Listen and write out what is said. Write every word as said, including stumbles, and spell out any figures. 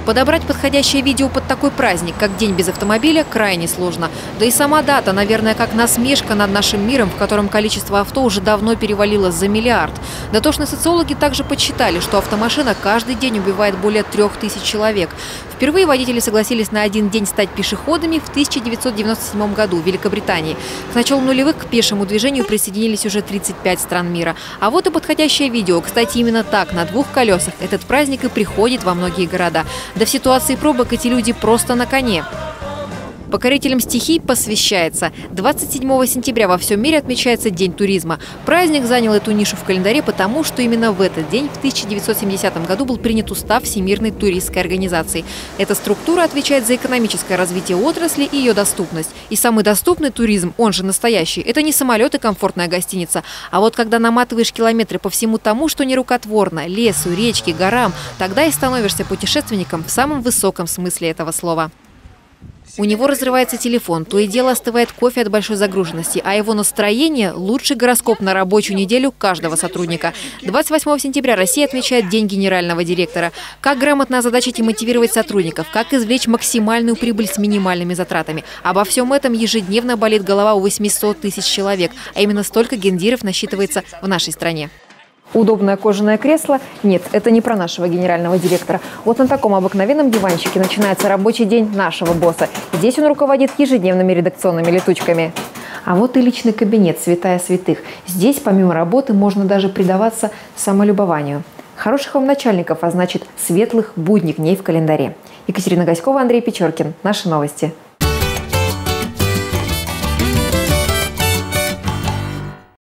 Подобрать подходящее видео под такой праздник, как День без автомобиля, крайне сложно. Да и сама дата, наверное, как насмешка над нашим миром, в котором количество авто уже давно перевалило за миллиард. Дотошные социологи также подсчитали, что автомашина каждый день убивает более трех тысяч человек. Впервые водители согласились на один день стать пешеходами в тысяча девятьсот девяносто седьмом году в Великобритании. К началу нулевых к пешему движению присоединились уже тридцать пять стран мира. А вот и подходящее видео. Кстати, именно так, на двух колесах, этот праздник и приходит во многие города. Да в ситуации пробок эти люди просто на коне. Покорителям стихий посвящается. двадцать седьмого сентября во всем мире отмечается День туризма. Праздник занял эту нишу в календаре, потому что именно в этот день, в тысяча девятьсот семидесятом году, был принят устав Всемирной туристской организации. Эта структура отвечает за экономическое развитие отрасли и ее доступность. И самый доступный туризм, он же настоящий, это не самолет и комфортная гостиница. А вот когда наматываешь километры по всему тому, что нерукотворно, лесу, речке, горам, тогда и становишься путешественником в самом высоком смысле этого слова. У него разрывается телефон, то и дело остывает кофе от большой загруженности, а его настроение – лучший гороскоп на рабочую неделю каждого сотрудника. двадцать восьмого сентября Россия отмечает День генерального директора. Как грамотно озадачить и мотивировать сотрудников, как извлечь максимальную прибыль с минимальными затратами. Обо всем этом ежедневно болит голова у восьмисот тысяч человек, а именно столько гендиров насчитывается в нашей стране. Удобное кожаное кресло? Нет, это не про нашего генерального директора. Вот на таком обыкновенном диванчике начинается рабочий день нашего босса. Здесь он руководит ежедневными редакционными летучками. А вот и личный кабинет, святая святых. Здесь помимо работы можно даже предаваться самолюбованию. Хороших вам начальников, а значит светлых будних дней в календаре. Екатерина Гаськова, Андрей Печоркин. Наши новости.